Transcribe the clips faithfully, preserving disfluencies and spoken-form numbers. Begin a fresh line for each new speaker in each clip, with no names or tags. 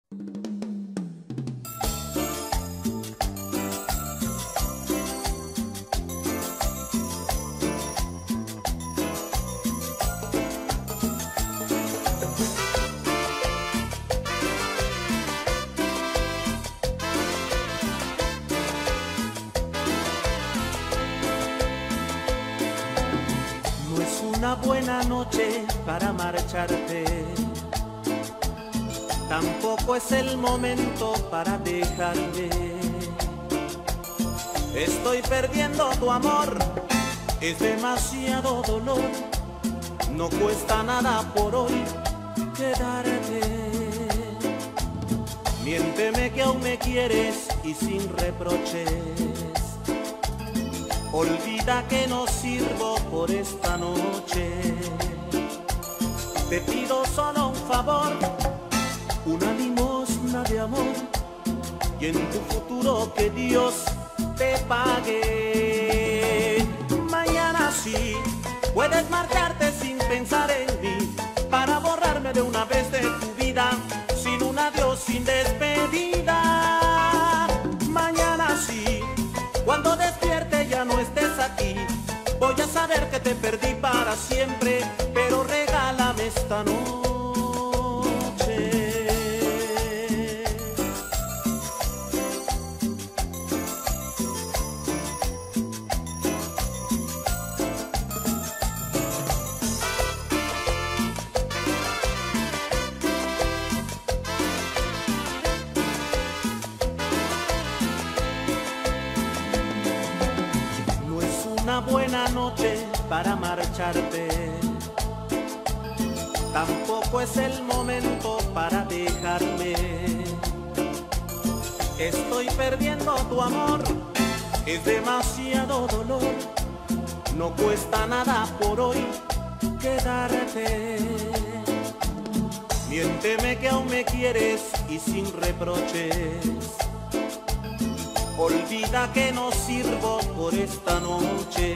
Una buena noche para marcharte, tampoco es el momento para dejarme. Estoy perdiendo tu amor, es demasiado dolor, no cuesta nada por hoy quedarte. Miénteme que aún me quieres y sin reproches, olvida que no sirvo por esta noche. Te pido solo un favor, una limosna de amor, y en tu futuro que Dios te pague. Mañana sí puedes marcharte sin pensar en mí, para borrarme de una vez de tu vida, sin un adiós, sin despedida. Mañana sí, cuando despierte ya no estés aquí, voy a saber que te perdí para siempre, pero regálame esta noche. Una buena noche para marcharte, tampoco es el momento para dejarme. Estoy perdiendo tu amor, es demasiado dolor, no cuesta nada por hoy quedarte. Miénteme que aún me quieres y sin reproches, olvida que no sirvo por esta noche.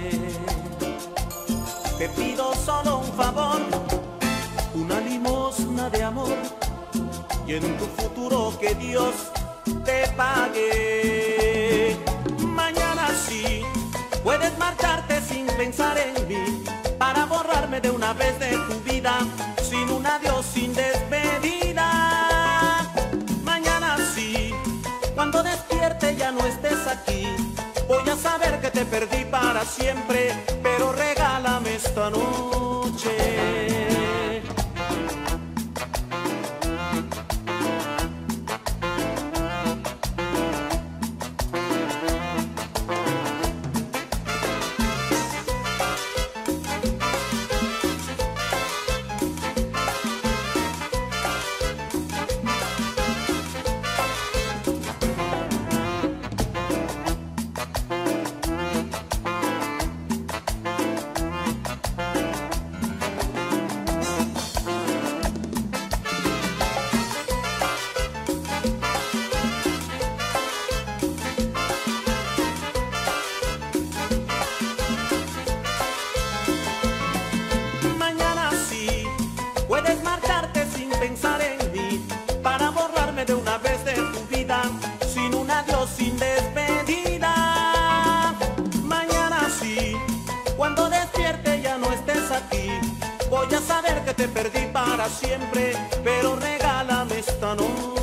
Te pido solo un favor, una limosna de amor, y en tu futuro que Dios te pague. Mañana sí puedes marcharte sin pensar en mí, para borrarme de una vez de tu vida, sin un adiós, sin despedida. Mañana sí, cuando despierte ya no estés aquí, voy a saber que te perdí para siempre, pero regálame esta noche. Puedes marcharte sin pensar en mí, para borrarme de una vez de tu vida, sin un adiós, sin despedida. Mañana sí, cuando despierte ya no estés aquí, voy a saber que te perdí para siempre, pero regálame esta noche.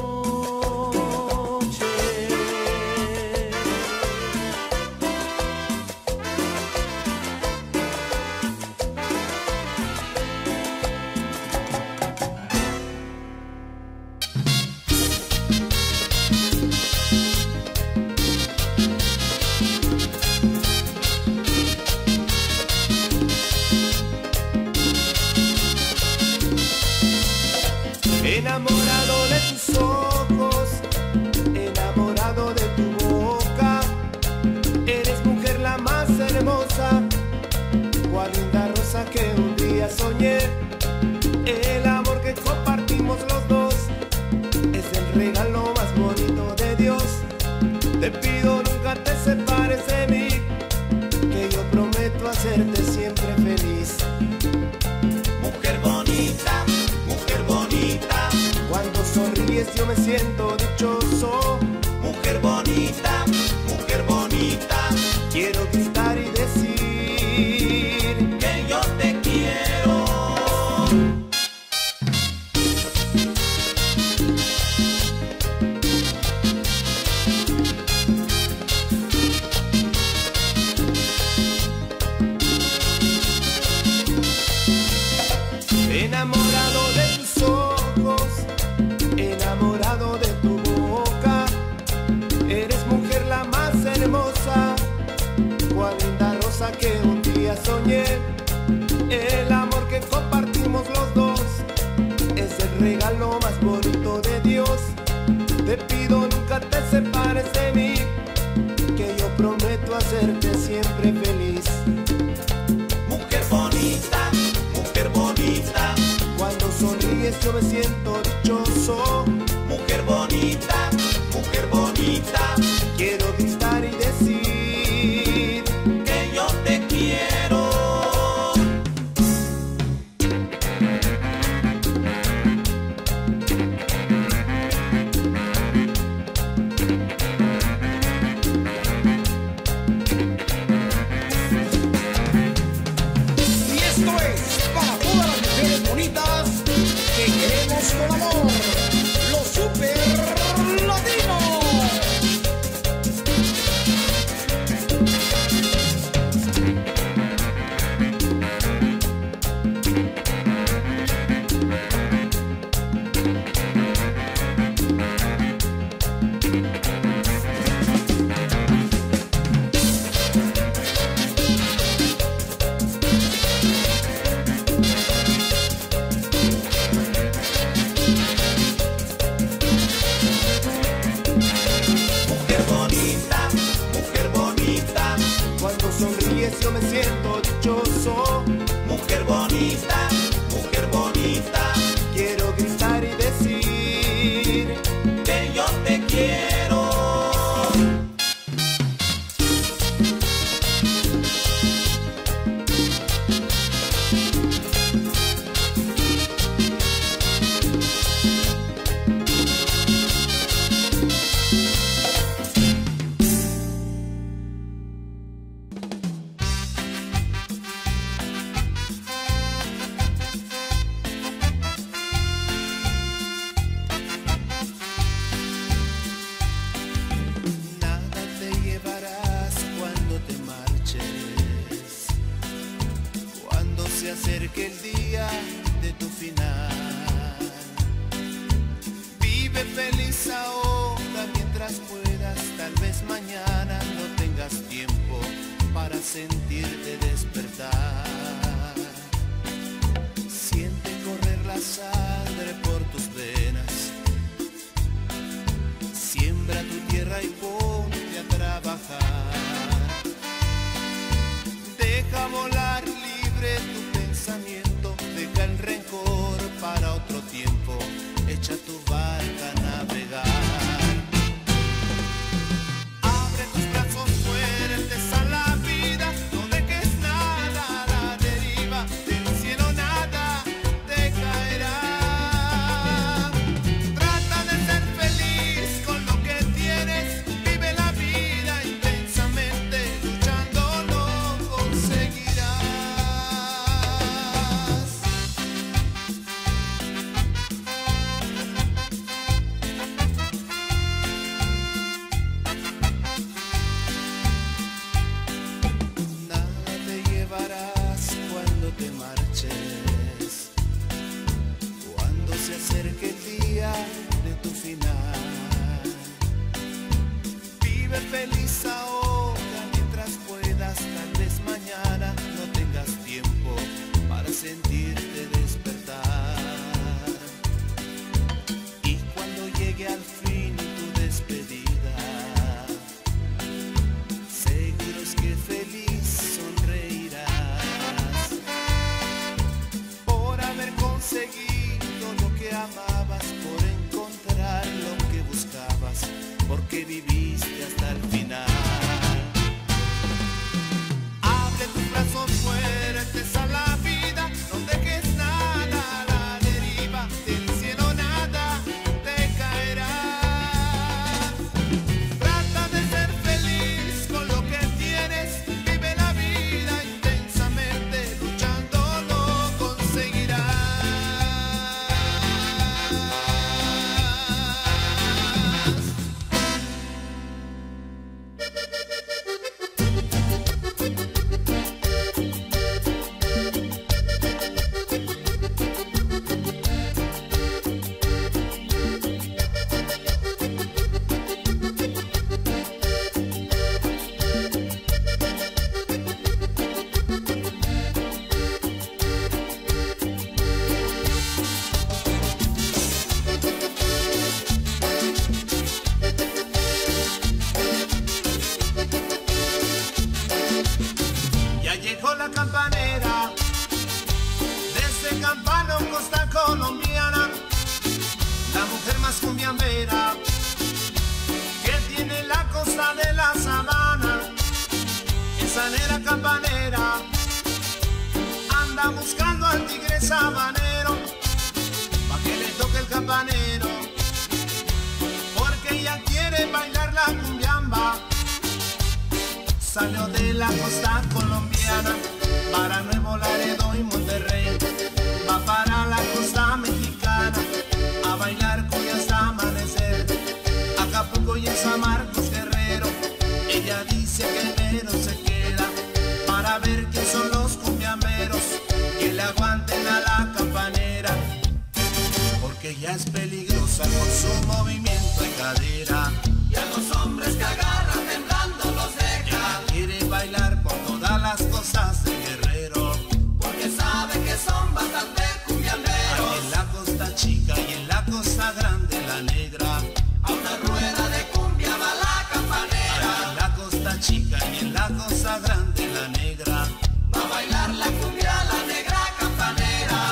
Enamorado de tus ojos, enamorado de tu boca, eres mujer la más hermosa, cual linda rosa que un día soñé. El amor que compartimos los dos es el regalo más bonito de Dios. Te pido nunca te separes de mí, que yo prometo hacerte siempre feliz. Mujer bonita, mujer bonita, cuando sonríes yo me siento dichoso.
Mujer bonita, mujer bonita,
quiero gritar y decir
que yo te quiero.
Enamorado de tus ojos, enamorado de tu boca. Eres mujer la más hermosa, cual linda rosa que un día soñé. El amor que compartimos los dos es el regalo más bonito de Dios. Te pido nunca te separes de mí, que yo prometo hacerte siempre feliz.
Mujer bonita, mujer bonita,
cuando sonríes yo me siento dichoso.
Mujer bonita, mujer bonita,
quiero gritar y decir
que yo te quiero.
Y esto es para todas las mujeres bonitas que queremos con amor, los super latinos.
Mujer bonita, mujer bonita,
cuando sonríes yo me siento dichoso.
mujer bonita, mujer bonita,
Quiero gritar y decir
que yo te quiero.
nada te llevarás cuando te marches, cuando se acerque el día de tu final. Vive feliz ahora mientras puedas, tal vez mañana no tengas tiempo para sentirte despertar. Siente correr la sangre por tus venas, siembra tu tierra y ponte a trabajar. Deja volar libre tu pensamiento, deja el rencor para otro tiempo, echa tu barca a navegar. Abre tus brazos fuertes a la vida, no dejes nada a la deriva, del cielo nada te caerá. Trata de ser feliz con lo que tienes, vive la vida intensamente, luchando lo conseguirás. Nada te llevarás cuando te marches, cuando se acerque el día de tu final. Vive feliz ahora mientras puedas, tal vez mañana no tengas tiempo para sentirte despertar. Y cuando llegue al fin tu despedida, seguro es que feliz sonreirás por haber conseguido lo que amabas, por encontrar lo que buscabas, porque viviste hasta el final. Abre tus brazos fuertes a la vida, no dejes nada a la deriva, del cielo nada te caerá. campanera que tiene la costa de la sabana. Esa negra campanera anda buscando al tigre sabanero pa' que le toque el campanero, porque ella quiere bailar la cumbiamba. Salió de la costa colombiana para Nuevo Laredo y Monterrey, va para la costa mexicana a bailar cumbia hasta amanecer. Acapulco y en San Marcos Guerrero, ella dice que pero se queda para ver quién son los cumbiamberos que le aguanten a la campanera, porque ella es peligrosa con su movimiento de cadera.
Y a los hombres que agarran temblando los deja.
Ella quiere bailar por todas las costas de Guerrero,
porque sabe que son bastante cumbiamberos.
Ahí en la costa chica y en la costa grande la negra,
a una rueda de cumbia va la campanera.
Ahí en la costa chica y en la costa grande la negra,
va a bailar la cumbia la negra campanera.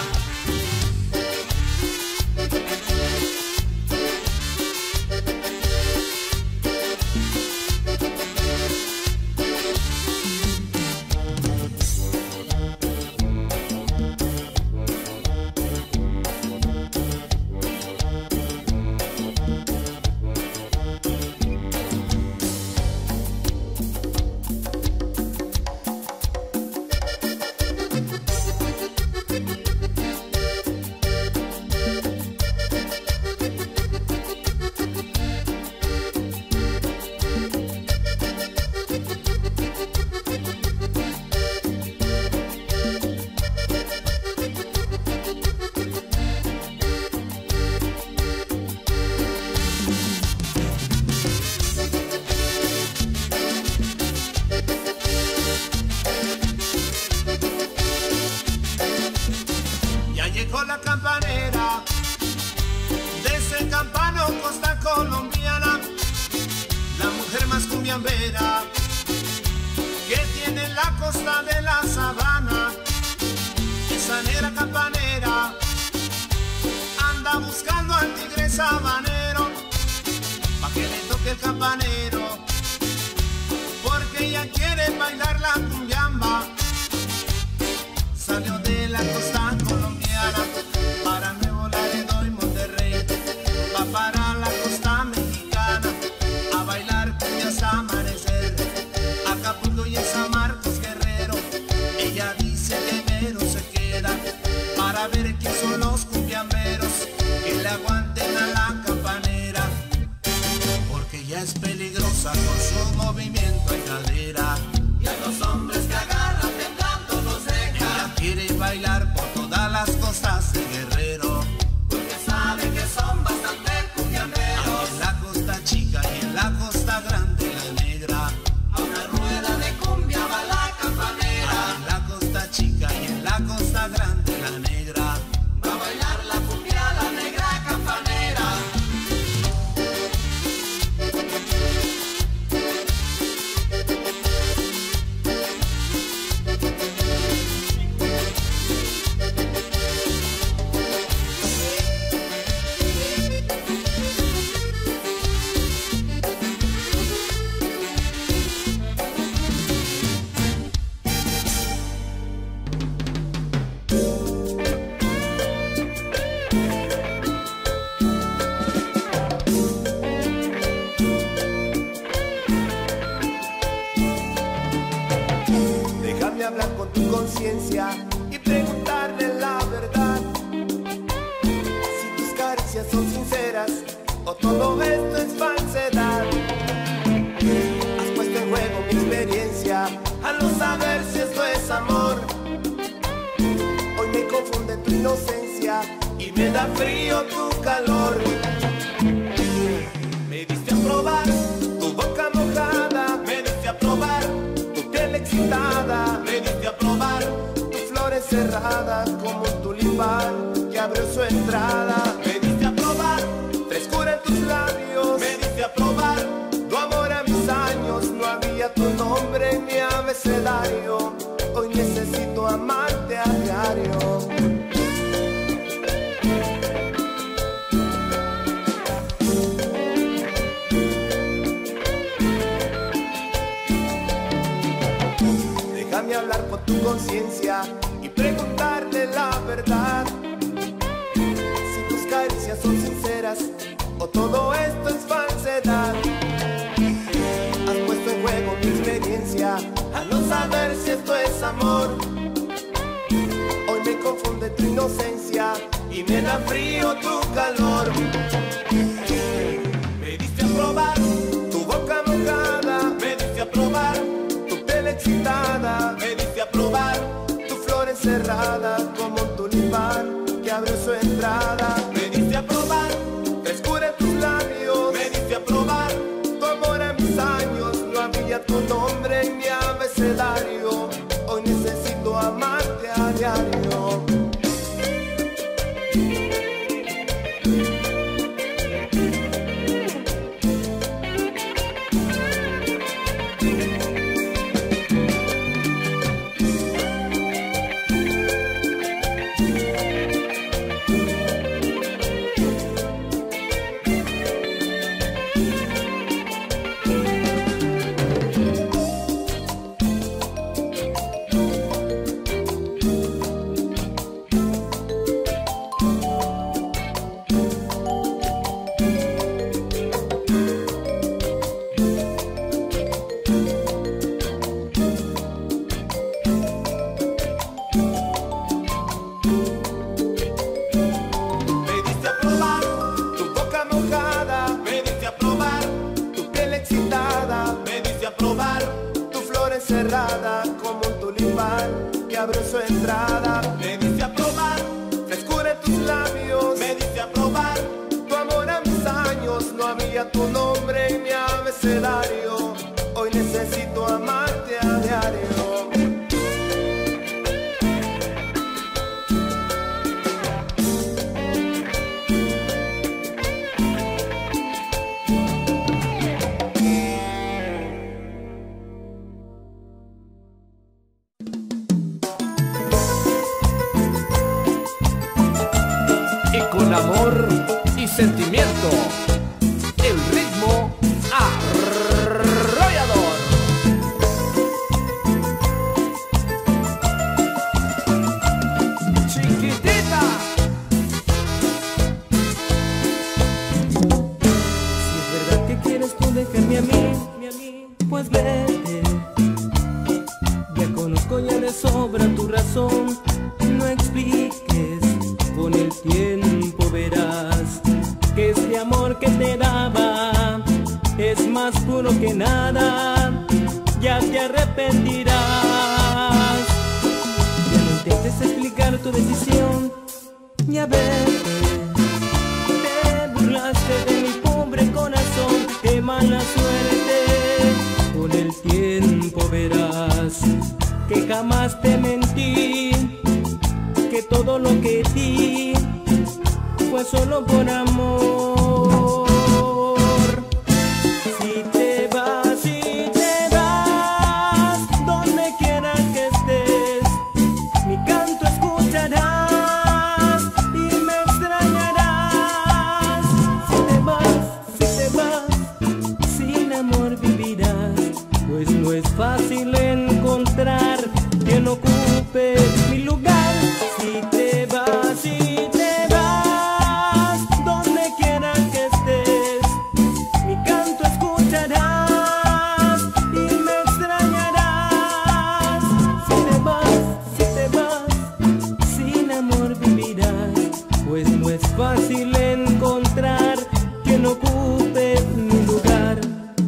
llegó la campanera de ese campano costa colombiana, la mujer más cumbiambera que tiene la costa de la sabana. Esa negra campanera anda buscando al tigre sabanero pa' que le toque el campanero, porque ella quiere bailar la cumbiamba. Salió de la costa colombiana para Nuevo Laredo y Monterrey, va para la costa mexicana a bailar cumbia hasta amanecer. Acapulco y en San Marcos Guerrero, ella dice que mero se queda para ver quién son los cumbiamberos que le aguanten a la campanera, porque ella es peligrosa con su movimiento en cadera.
Y a los hombres que agarran temblando los deja.
Ella quiere bailar por todas las costas de Guerrero,
porque sabe que son bastante cumbiamberos.
en la costa chica y en la costa grande la negra,
a una rueda de cumbia va la campanera.
en la costa chica y en la costa grande la negra,
va a bailar la cumbia la negra campanera.
Déjame hablar con tu conciencia y preguntarle la verdad, si tus caricias son sinceras o todo esto es falsedad. Has puesto en juego mi experiencia al no saber si esto es amor. Hoy me confunde tu inocencia y me da frío tu calor. Me diste a probar tu boca mojada, me diste a probar tu piel excitada, me diste a probar tus flores cerradas como un tulipán que abrió su entrada. Me diste a probar frescura en tus labios, me diste a probar tu amor a mis años. No había tu nombre en mi abecedario, hoy necesito amarte a diario. tu conciencia y preguntarle la verdad. Si tus caricias son sinceras o todo esto es falsedad. Has puesto en juego mi experiencia al no saber si esto es amor. Hoy me confunde tu inocencia y me da frío tu calor. Me diste a probar tu boca mojada, me diste a probar tu piel excitada, me diste a probar tu flor encerrada como un tulipán que abrió su entrada. Me diste a probar frescura en tus labios, me diste a probar tu amor a mis años. No había tu nombre en mi abecedario. Hoy necesito amarte a diario. Cerrada como un tulipán que abrió su entrada. Me diste a probar frescura en tus labios, me diste a probar tu amor a mis años. No había tu nombre en mi abecedario. Hoy necesito amarte a diario.
Con amor y sentimiento, el ritmo arrollador. Chiquitita.
Si es verdad que quieres tú dejarme a mí, pues vete. Ya conozco ya de sobra tu razón. No expliques, con el tiempo verás que este amor que te daba es más puro que nada. Ya te arrepentirás. Ya no intentes explicar tu decisión. Ya ves, te burlaste de mi pobre corazón. Qué mala suerte. Con el tiempo verás que jamás te mentí, que todo lo que di fue solo por amor. Si te vas, si te vas, donde quiera que estés, mi canto escucharás y me extrañarás. Si te vas, si te vas, sin amor vivirás, pues no es fácil encontrar quien ocupe mi lugar. Si te vas, si te vas, donde quiera que estés, mi canto escucharás y me extrañarás. Si te vas, si te vas, sin amor vivirás, pues no es fácil encontrar quien ocupe mi lugar.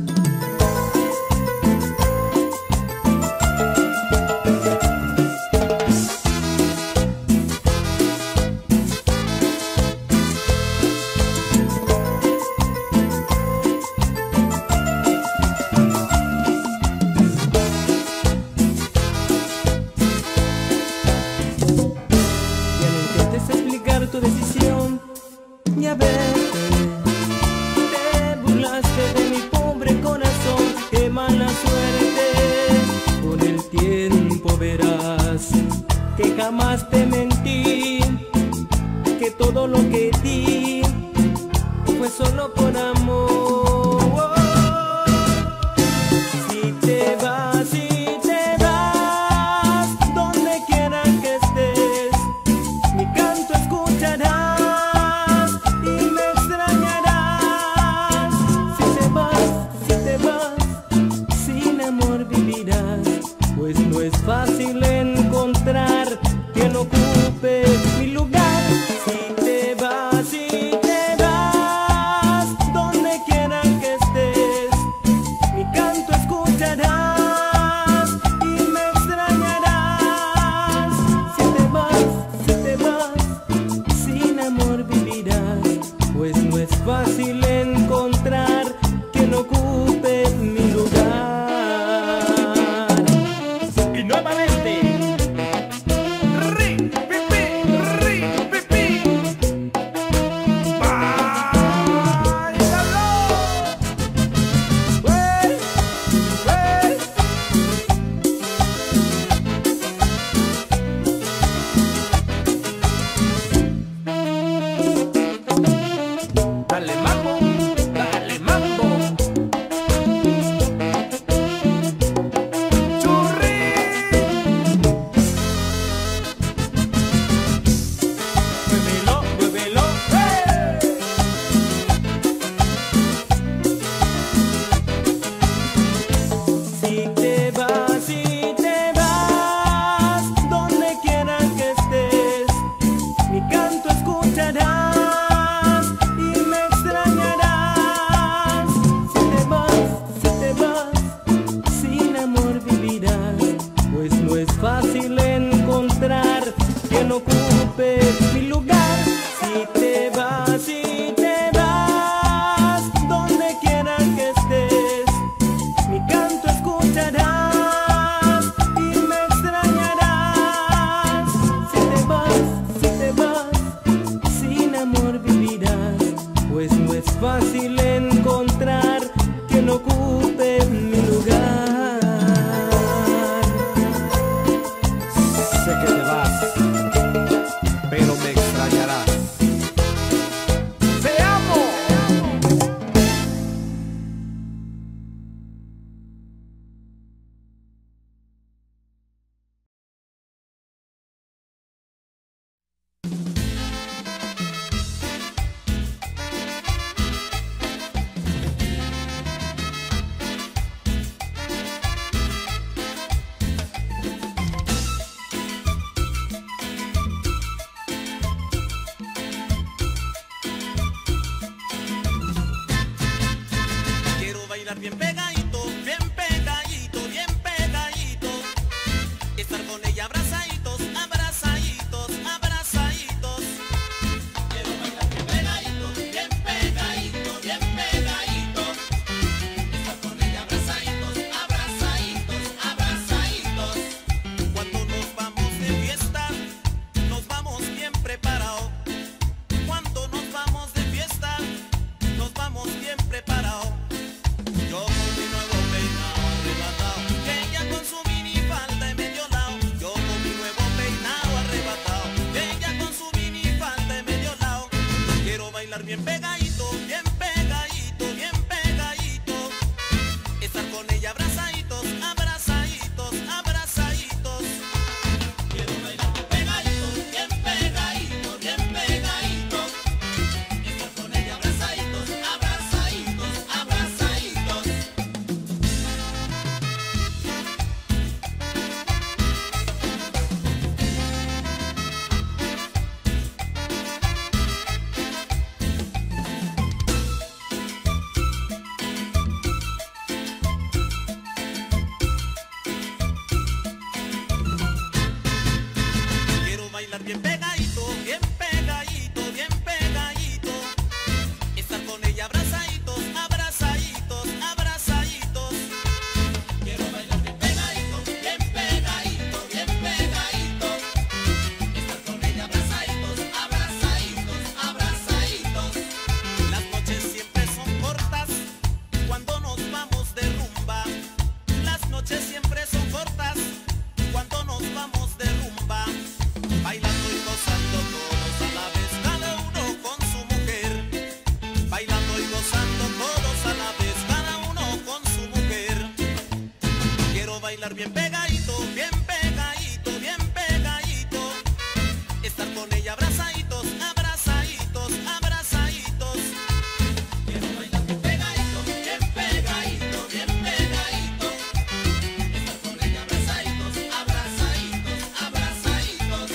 Tu decisión, ya ves, te burlaste de mi pobre corazón. Qué mala suerte. Con el tiempo verás que jamás te mentí, que todo lo que di fue solo por amor. Si te vas, si te vas,
fácil encontrar quien ocupe mi lugar.
Sé que te vas, pero me extrañarás. ¡Te amo!
Quiero bailar bien pegadito, bien pegadito, bien pegadito. Estar con ella abrazaditos, abrazaditos, abrazaditos. Quiero bailar bien pegadito, bien pegadito, bien pegadito. Estar con ella abrazaditos, abrazaditos, abrazaditos. Cuando nos vamos de fiesta, nos vamos bien preparados. Cuando nos vamos de fiesta, nos vamos bien preparados. Yo con mi nuevo peinado arrebatado, que ella con su minifalda de medio lado. Yo con mi nuevo peinado arrebatado, que ella con su minifalda de medio lado. Quiero bailar bien pegadito, bien pegadito, bien pegadito. Estar con ella abrazaditos, abrazaditos, abrazaditos. Quiero bailar bien pegadito, bien pegadito, bien pegadito. Estar con ella abrazaditos, abrazaditos, abrazaditos. Quiero bailar bien pegadito, bien pegadito, bien pegadito. Estar con ella abrazaditos, abrazaditos, abrazaditos. Quiero bailar bien pegadito, bien pegadito, bien pegadito. Estar con ella abrazaditos, abrazaditos, abrazaditos. Las noches siempre son cortas cuando nos vamos de rumba. Las noches siempre son cortas cuando nos vamos de rumba. Bailando y gozando todos a la vez, cada uno con su mujer. Bailando y gozando todos a la vez, cada uno con su mujer. Quiero bailar bien pegadito, bien pegadito, bien pegadito. Estar con ella abrazaditos, abrazaditos, abrazaditos. Quiero bailar bien pegadito, bien pegadito, bien pegadito. Estar con ella abrazaditos, abrazaditos, abrazaditos.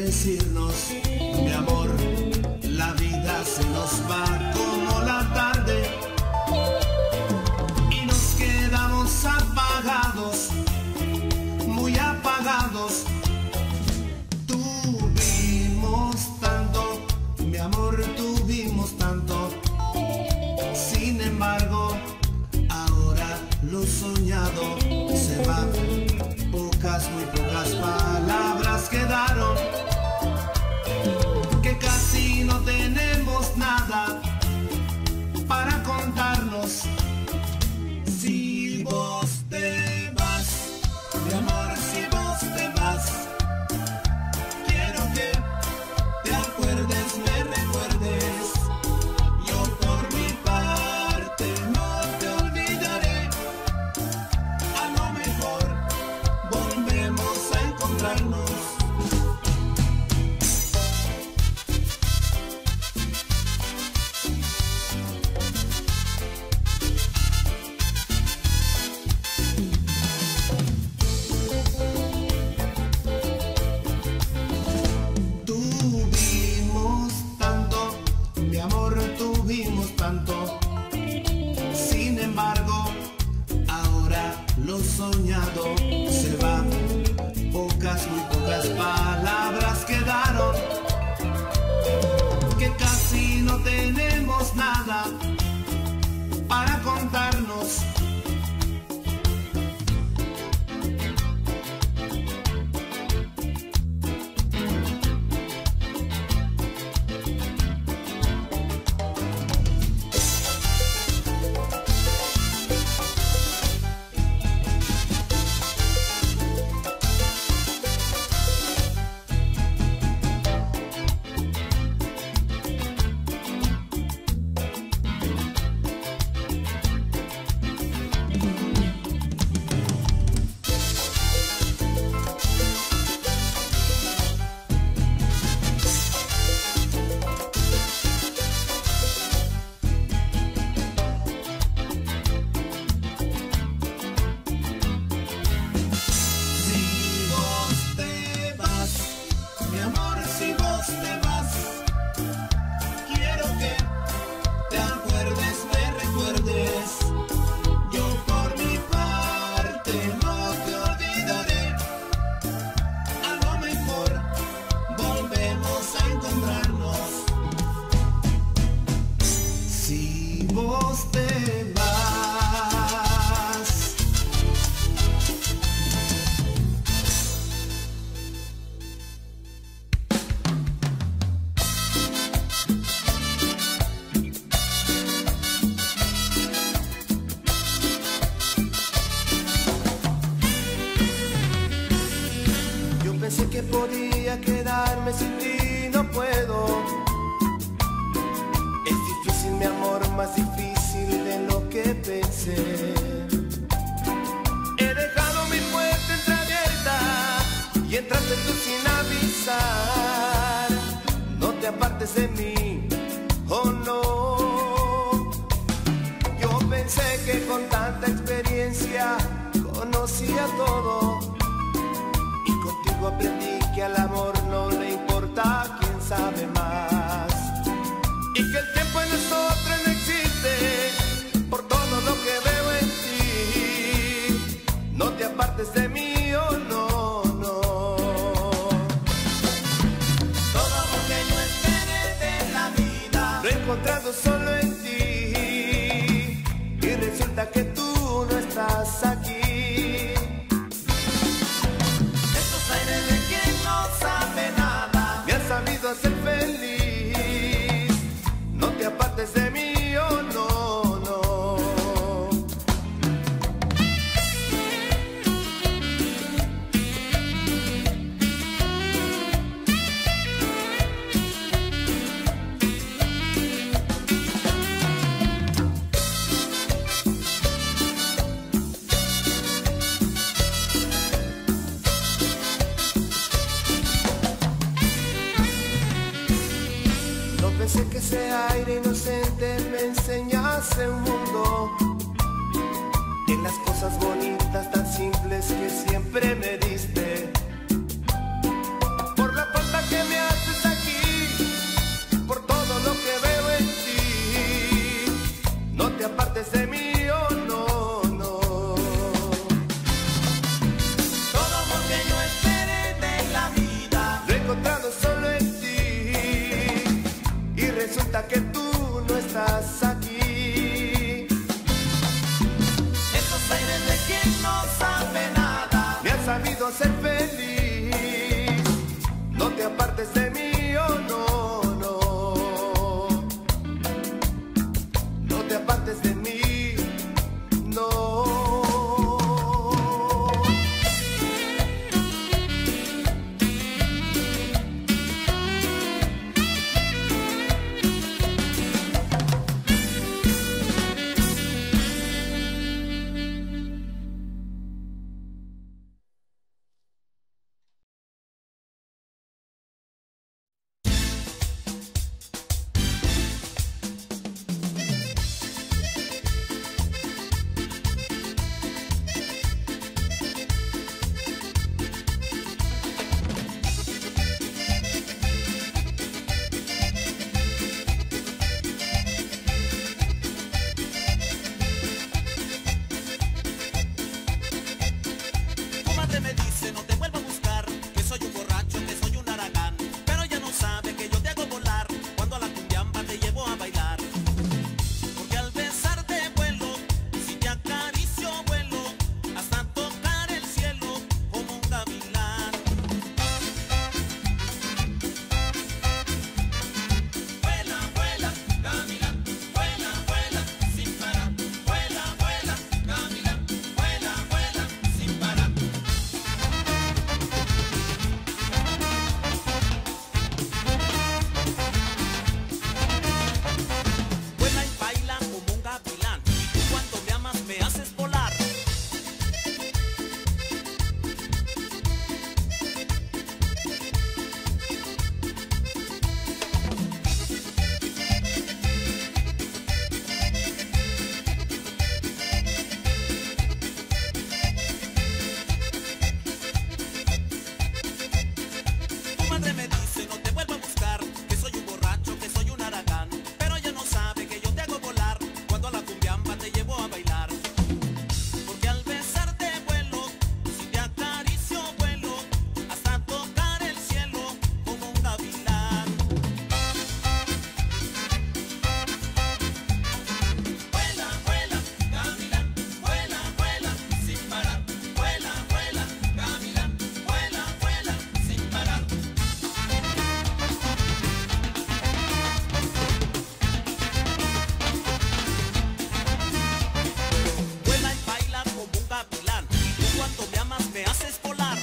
decirnos, mi amor, la vida se nos va como la tarde y nos quedamos apagados, muy apagados. Tuvimos tanto, mi amor, tuvimos tanto. Sin embargo, ahora lo soñado se va. Pocas, muy pocas palabras quedaron, que casi no tenemos nada para contarnos. Si vos te vas, mi amor, si vos te vas, quiero que te acuerdes, me recuerdes. Yo por mi parte no te olvidaré. A lo mejor volvemos a encontrarnos. Tuvimos tanto, mi amor, tuvimos tanto. Sin embargo, ahora lo soñado se va. Pocas, muy pocas palabras quedaron, que casi no tenemos nada para contarnos. Vos te vas. Yo pensé que podía quedarme sin ti, no puedo. Es difícil, mi amor, más difícil de lo que pensé. He dejado mi puerta entreabierta y entraste tú sin avisar. No te apartes de mí, oh no. Yo pensé que con tanta experiencia conocía todo, y contigo aprendí que al amor no le importa quién sabe más, y que el tiempo en nosotros no existe. Por todo lo que veo en ti, no te apartes de mí, oh no, no. Todo lo que yo esperé de la vida lo he encontrado solo en ti, y resulta que tú no estás aquí. Estos aires de quien no sabe nada me han sabido hacer feliz. No te apartes de mí, oh no, no. No pensé que ese aire inocente me enseñase un mundo, en las cosas bonitas tan simples que siempre me diste. Por la falta que
madre me dice no te vuelvo a buscar, que soy un borracho, que soy un haragán, pero ella no sabe que yo te hago volar, cuando a la cumbiamba te llevo a bailar. Porque al besarte vuelo, si te acaricio vuelo, hasta tocar el cielo como un gavilán. Vuela, vuela, gavilán, vuela, vuela, sin parar. Vuela, vuela, gavilán, vuela, vuela, sin parar. Vuela y baila como un gavilán, y tú cuando me amas me haces volar.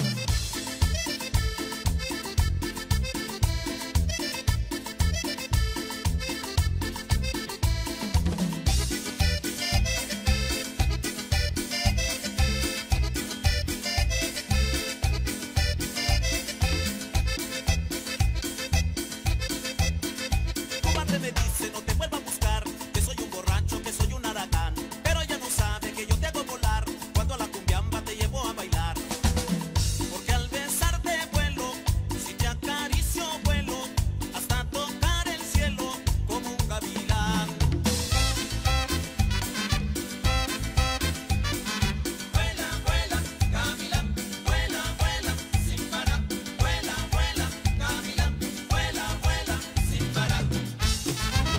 Tu madre me dice no te vuelva a buscar, que soy un borracho, que soy un haragán, pero ella no sabe que yo te hago volar, cuando a la cumbiamba te llevo a bailar. Porque al besarte vuelo, si te acaricio vuelo, hasta tocar el cielo como un gavilán. Vuela, vuela, gavilán, vuela, vuela, sin parar. Vuela, vuela, gavilán, vuela, vuela, sin parar.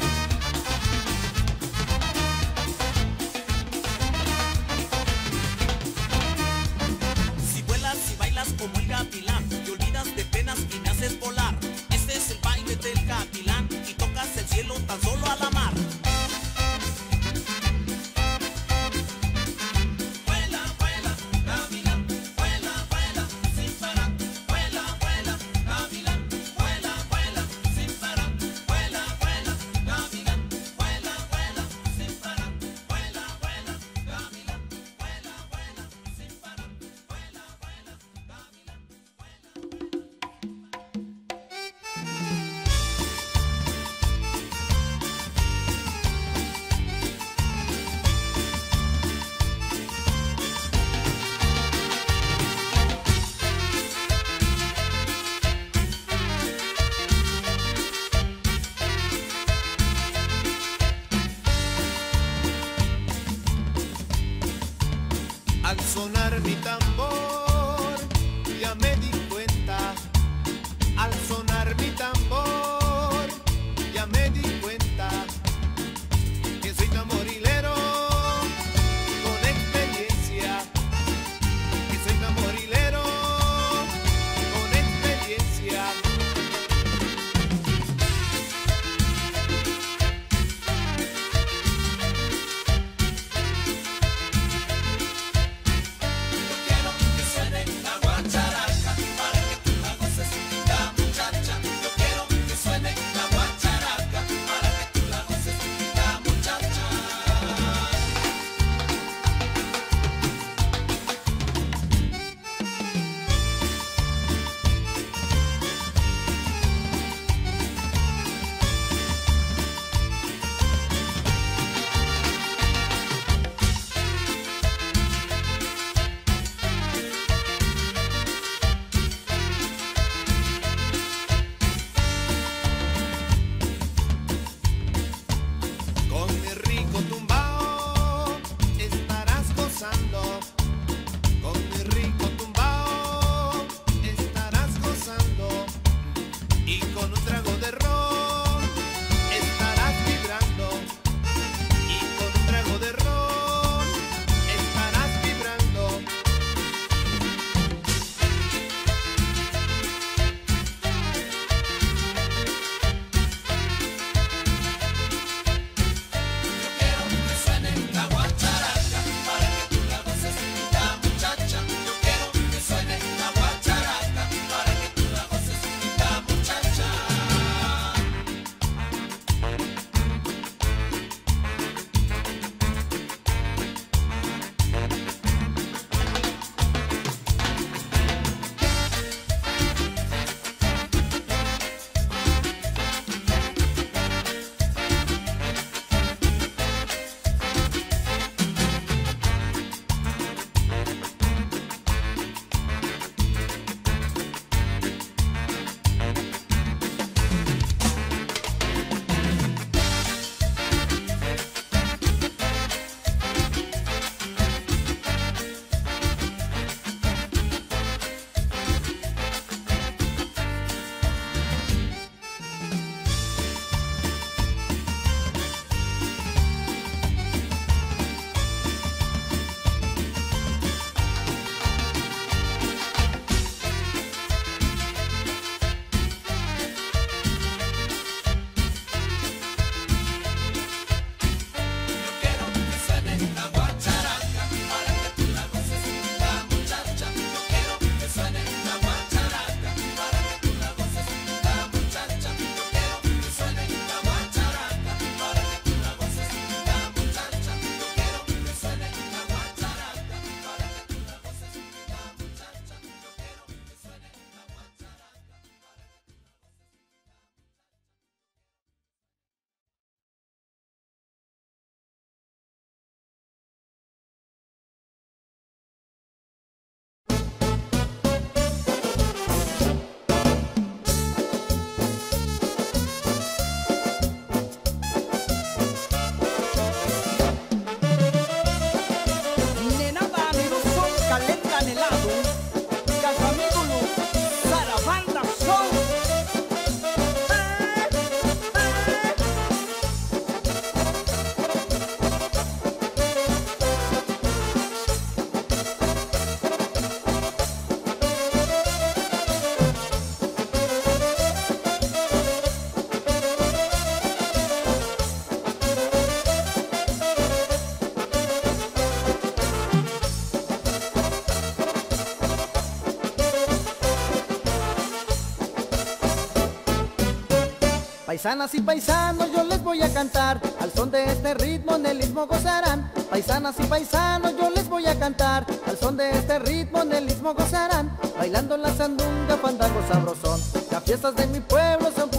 Paisanas y paisanos yo les voy a cantar, al son de este ritmo en el istmo gozarán. Paisanas y paisanos yo les voy a cantar, al son de este ritmo en el istmo gozarán. Bailando la sandunga, fandango sabrosón, las fiestas de mi pueblo